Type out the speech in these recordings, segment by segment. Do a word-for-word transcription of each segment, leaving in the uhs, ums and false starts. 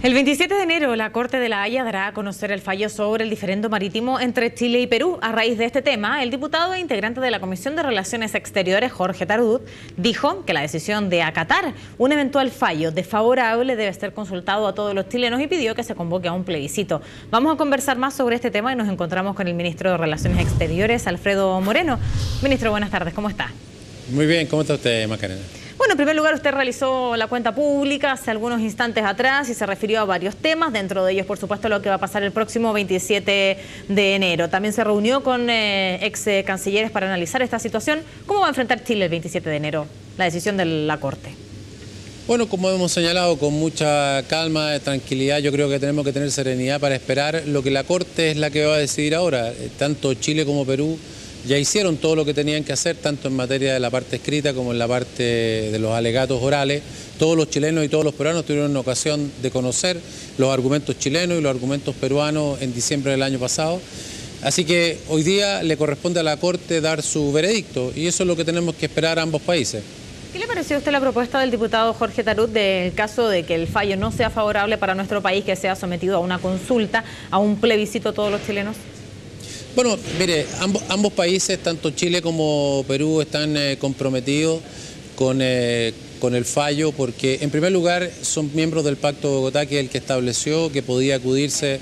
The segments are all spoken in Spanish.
El veintisiete de enero, la Corte de la Haya dará a conocer el fallo sobre el diferendo marítimo entre Chile y Perú. A raíz de este tema, el diputado e integrante de la Comisión de Relaciones Exteriores, Jorge Tarut, dijo que la decisión de acatar un eventual fallo desfavorable debe ser consultado a todos los chilenos y pidió que se convoque a un plebiscito. Vamos a conversar más sobre este tema y nos encontramos con el ministro de Relaciones Exteriores, Alfredo Moreno. Ministro, buenas tardes, ¿cómo está? Muy bien, ¿cómo está usted, Macarena? Bueno, en primer lugar, usted realizó la cuenta pública hace algunos instantes atrás y se refirió a varios temas, dentro de ellos, por supuesto, lo que va a pasar el próximo veintisiete de enero. También se reunió con eh, ex cancilleres para analizar esta situación. ¿Cómo va a enfrentar Chile el veintisiete de enero la decisión de la Corte? Bueno, como hemos señalado, con mucha calma, tranquilidad, yo creo que tenemos que tener serenidad para esperar lo que la Corte es la que va a decidir ahora. Tanto Chile como Perú ya hicieron todo lo que tenían que hacer, tanto en materia de la parte escrita como en la parte de los alegatos orales. Todos los chilenos y todos los peruanos tuvieron ocasión de conocer los argumentos chilenos y los argumentos peruanos en diciembre del año pasado. Así que hoy día le corresponde a la Corte dar su veredicto y eso es lo que tenemos que esperar a ambos países. ¿Qué le pareció a usted la propuesta del diputado Jorge Tarut del caso de que el fallo no sea favorable para nuestro país, que sea sometido a una consulta, a un plebiscito a todos los chilenos? Bueno, mire, ambos, ambos países, tanto Chile como Perú, están eh, comprometidos con, eh, con el fallo porque, en primer lugar, son miembros del Pacto de Bogotá, que es el que estableció que podía acudirse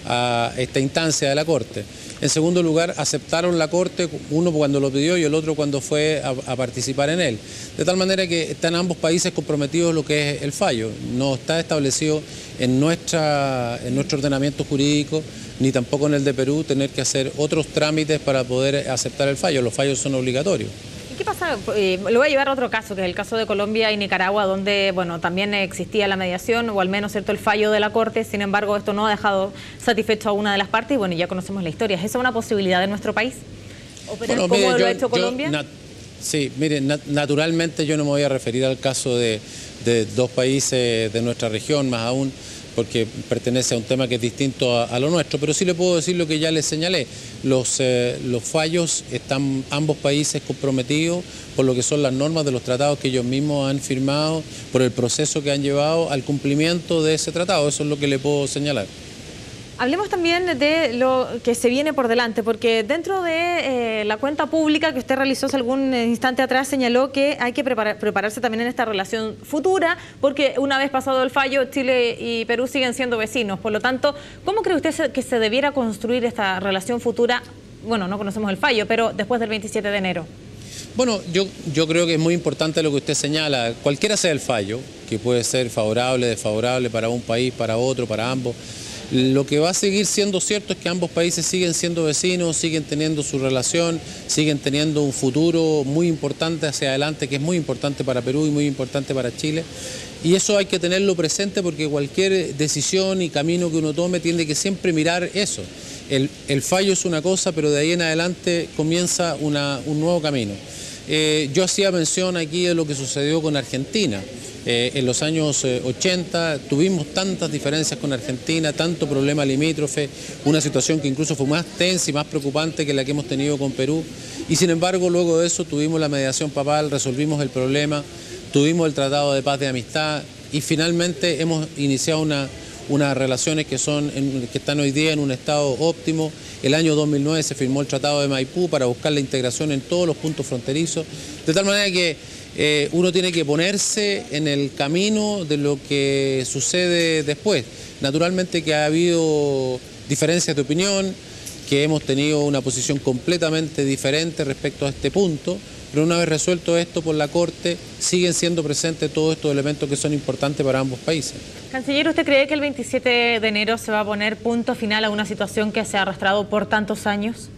a esta instancia de la Corte. En segundo lugar, aceptaron la Corte, uno cuando lo pidió y el otro cuando fue a, a participar en él. De tal manera que están ambos países comprometidos en lo que es el fallo. No está establecido en, nuestra, en nuestro ordenamiento jurídico, ni tampoco en el de Perú, tener que hacer otros trámites para poder aceptar el fallo. Los fallos son obligatorios. ¿Qué pasa? Eh, lo voy a llevar a otro caso, que es el caso de Colombia y Nicaragua, donde bueno, también existía la mediación, o al menos cierto el fallo de la Corte. Sin embargo, esto no ha dejado satisfecho a una de las partes y bueno, ya conocemos la historia. ¿Es esa una posibilidad de nuestro país? ¿Operar bueno, como mire, lo yo, ha hecho Colombia? Yo, sí, mire, nat naturalmente yo no me voy a referir al caso de, de dos países de nuestra región, más aún porque pertenece a un tema que es distinto a, a lo nuestro, pero sí le puedo decir lo que ya les señalé. Los, eh, los fallos están ambos países comprometidos por lo que son las normas de los tratados que ellos mismos han firmado, por el proceso que han llevado al cumplimiento de ese tratado. Eso es lo que le puedo señalar. Hablemos también de lo que se viene por delante, porque dentro de eh, la cuenta pública que usted realizó hace algún instante atrás señaló que hay que preparar, prepararse también en esta relación futura, porque una vez pasado el fallo, Chile y Perú siguen siendo vecinos. Por lo tanto, ¿cómo cree usted que se debiera construir esta relación futura? Bueno, no conocemos el fallo, pero después del veintisiete de enero. Bueno, yo, yo creo que es muy importante lo que usted señala. Cualquiera sea el fallo, que puede ser favorable, desfavorable para un país, para otro, para ambos. Lo que va a seguir siendo cierto es que ambos países siguen siendo vecinos, siguen teniendo su relación, siguen teniendo un futuro muy importante hacia adelante, que es muy importante para Perú y muy importante para Chile. Y eso hay que tenerlo presente porque cualquier decisión y camino que uno tome tiene que siempre mirar eso. El, el fallo es una cosa, pero de ahí en adelante comienza una, un nuevo camino. Eh, yo hacía mención aquí de lo que sucedió con Argentina. Eh, en los años eh, ochenta tuvimos tantas diferencias con Argentina, tanto problema limítrofe, una situación que incluso fue más tensa y más preocupante que la que hemos tenido con Perú. Y sin embargo, luego de eso tuvimos la mediación papal, resolvimos el problema, tuvimos el Tratado de Paz de Amistad y finalmente hemos iniciado una, unas relaciones que, son en, que están hoy día en un estado óptimo. El año dos mil nueve se firmó el Tratado de Maipú para buscar la integración en todos los puntos fronterizos, de tal manera que Eh, uno tiene que ponerse en el camino de lo que sucede después. Naturalmente que ha habido diferencias de opinión, que hemos tenido una posición completamente diferente respecto a este punto, pero una vez resuelto esto por la Corte, siguen siendo presentes todos estos elementos que son importantes para ambos países. Canciller, ¿usted cree que el veintisiete de enero se va a poner punto final a una situación que se ha arrastrado por tantos años?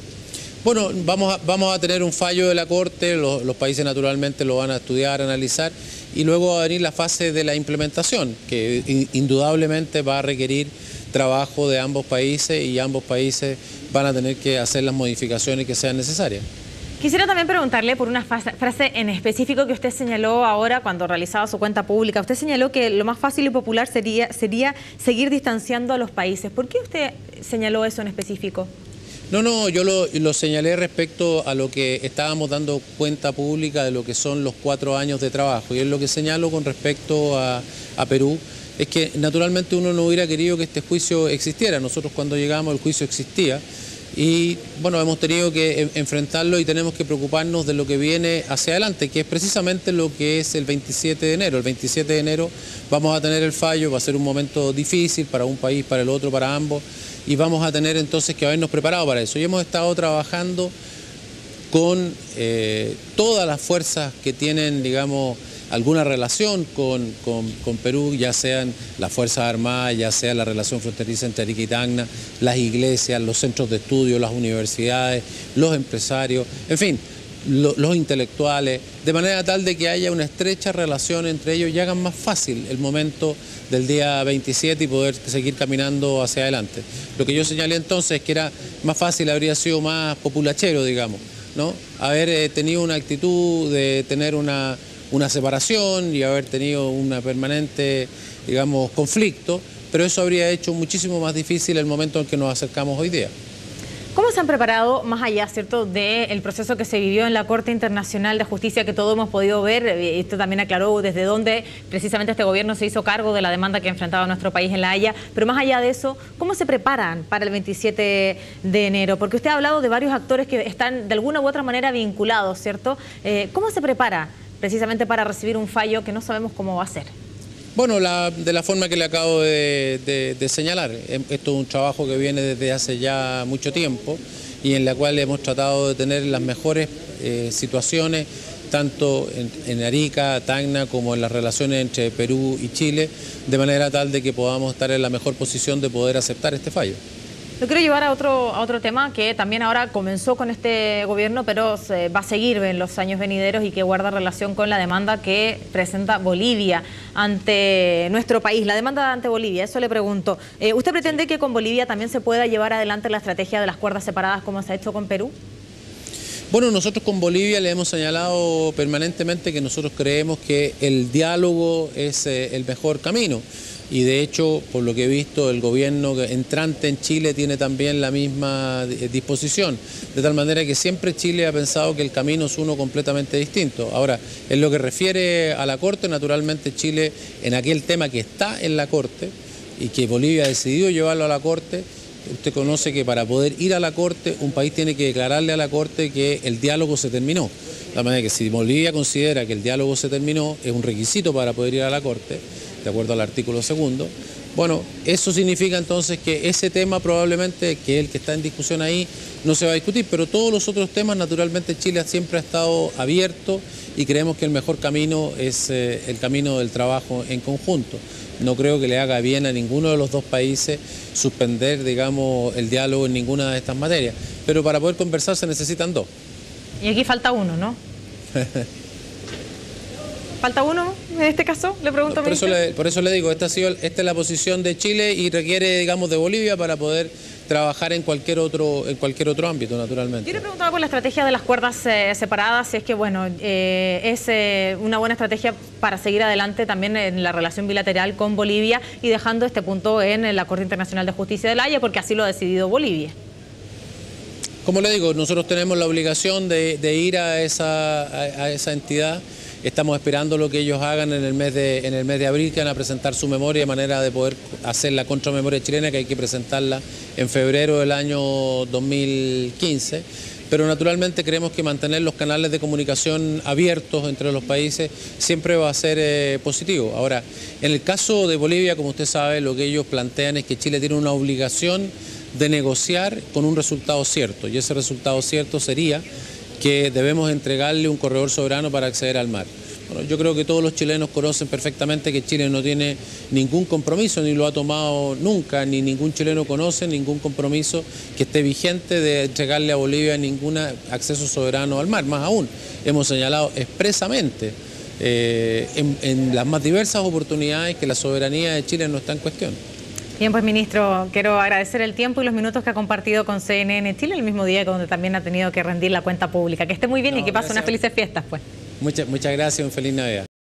Bueno, vamos a, vamos a tener un fallo de la Corte, los, los países naturalmente lo van a estudiar, analizar, y luego va a venir la fase de la implementación, que in, indudablemente va a requerir trabajo de ambos países y ambos países van a tener que hacer las modificaciones que sean necesarias. Quisiera también preguntarle por una frase en específico que usted señaló ahora cuando realizaba su cuenta pública. Usted señaló que lo más fácil y popular sería, sería seguir distanciando a los países. ¿Por qué usted señaló eso en específico? No, no, yo lo, lo señalé respecto a lo que estábamos dando cuenta pública de lo que son los cuatro años de trabajo y es lo que señalo con respecto a, a Perú, es que naturalmente uno no hubiera querido que este juicio existiera. Nosotros cuando llegamos el juicio existía y bueno, hemos tenido que enfrentarlo y tenemos que preocuparnos de lo que viene hacia adelante, que es precisamente lo que es el veintisiete de enero. El veintisiete de enero vamos a tener el fallo, va a ser un momento difícil para un país, para el otro, para ambos, y vamos a tener entonces que habernos preparado para eso. Y hemos estado trabajando con eh, todas las fuerzas que tienen, digamos, alguna relación con, con, con Perú, ya sean las Fuerzas Armadas, ya sea la relación fronteriza entre Arica y Tacna, las iglesias, los centros de estudio, las universidades, los empresarios, en fin, lo, los intelectuales, de manera tal de que haya una estrecha relación entre ellos y hagan más fácil el momento del día veintisiete y poder seguir caminando hacia adelante. Lo que yo señalé entonces es que era más fácil, habría sido más populachero, digamos, ¿no? Haber eh, tenido una actitud de tener una... una separación y haber tenido una permanente, digamos, conflicto, pero eso habría hecho muchísimo más difícil el momento en que nos acercamos hoy día. ¿Cómo se han preparado, más allá, cierto, del proceso que se vivió en la Corte Internacional de Justicia, que todos hemos podido ver? Esto también aclaró desde dónde precisamente este gobierno se hizo cargo de la demanda que enfrentaba nuestro país en La Haya, pero más allá de eso, ¿cómo se preparan para el veintisiete de enero? Porque usted ha hablado de varios actores que están de alguna u otra manera vinculados, ¿cierto? Eh, ¿Cómo se prepara precisamente para recibir un fallo que no sabemos cómo va a ser? Bueno, la, de la forma que le acabo de, de, de señalar. Esto es un trabajo que viene desde hace ya mucho tiempo y en la cual hemos tratado de tener las mejores eh, situaciones, tanto en, en Arica, Tacna, como en las relaciones entre Perú y Chile, de manera tal de que podamos estar en la mejor posición de poder aceptar este fallo. Lo quiero llevar a otro, a otro tema que también ahora comenzó con este gobierno, pero se va a seguir en los años venideros y que guarda relación con la demanda que presenta Bolivia ante nuestro país. La demanda ante Bolivia, eso le pregunto. Eh, ¿Usted pretende que con Bolivia también se pueda llevar adelante la estrategia de las cuerdas separadas como se ha hecho con Perú? Bueno, nosotros con Bolivia le hemos señalado permanentemente que nosotros creemos que el diálogo es eh, el mejor camino. Y de hecho, por lo que he visto, el gobierno entrante en Chile tiene también la misma disposición, de tal manera que siempre Chile ha pensado que el camino es uno completamente distinto. Ahora, en lo que refiere a la Corte, naturalmente Chile, en aquel tema que está en la Corte y que Bolivia ha decidido llevarlo a la Corte, usted conoce que para poder ir a la Corte, un país tiene que declararle a la Corte que el diálogo se terminó. De tal manera que si Bolivia considera que el diálogo se terminó, es un requisito para poder ir a la Corte, de acuerdo al artículo segundo. Bueno, eso significa entonces que ese tema probablemente, que es el que está en discusión ahí, no se va a discutir, pero todos los otros temas, naturalmente Chile siempre ha estado abierto y creemos que el mejor camino es eh, el camino del trabajo en conjunto. No creo que le haga bien a ninguno de los dos países suspender, digamos, el diálogo en ninguna de estas materias, pero para poder conversar se necesitan dos. Y aquí falta uno, ¿no? ¿Falta uno en este caso? Le pregunto. No, por, eso le, por eso le digo, esta, ha sido, esta es la posición de Chile y requiere, digamos, de Bolivia para poder trabajar en cualquier otro en cualquier otro ámbito, naturalmente. Yo le preguntaba por la estrategia de las cuerdas eh, separadas, si es que, bueno, eh, es eh, una buena estrategia para seguir adelante también en la relación bilateral con Bolivia y dejando este punto en la Corte Internacional de Justicia de La Haya, porque así lo ha decidido Bolivia. Como le digo, nosotros tenemos la obligación de, de ir a esa, a, a esa entidad. Estamos esperando lo que ellos hagan en el mes de, en el mes de abril, que van a presentar su memoria de manera de poder hacer la contramemoria chilena, que hay que presentarla en febrero del año dos mil quince. Pero naturalmente creemos que mantener los canales de comunicación abiertos entre los países siempre va a ser eh, positivo. Ahora, en el caso de Bolivia, como usted sabe, lo que ellos plantean es que Chile tiene una obligación de negociar con un resultado cierto, y ese resultado cierto sería que debemos entregarle un corredor soberano para acceder al mar. Bueno, yo creo que todos los chilenos conocen perfectamente que Chile no tiene ningún compromiso, ni lo ha tomado nunca, ni ningún chileno conoce ningún compromiso que esté vigente de entregarle a Bolivia ningún acceso soberano al mar. Más aún, hemos señalado expresamente eh, en, en las más diversas oportunidades que la soberanía de Chile no está en cuestión. Bien, pues ministro, quiero agradecer el tiempo y los minutos que ha compartido con C N N Chile, el mismo día donde también ha tenido que rendir la cuenta pública. Que esté muy bien no, y que pase unas felices fiestas, pues. Muchas, muchas gracias, un feliz Navidad.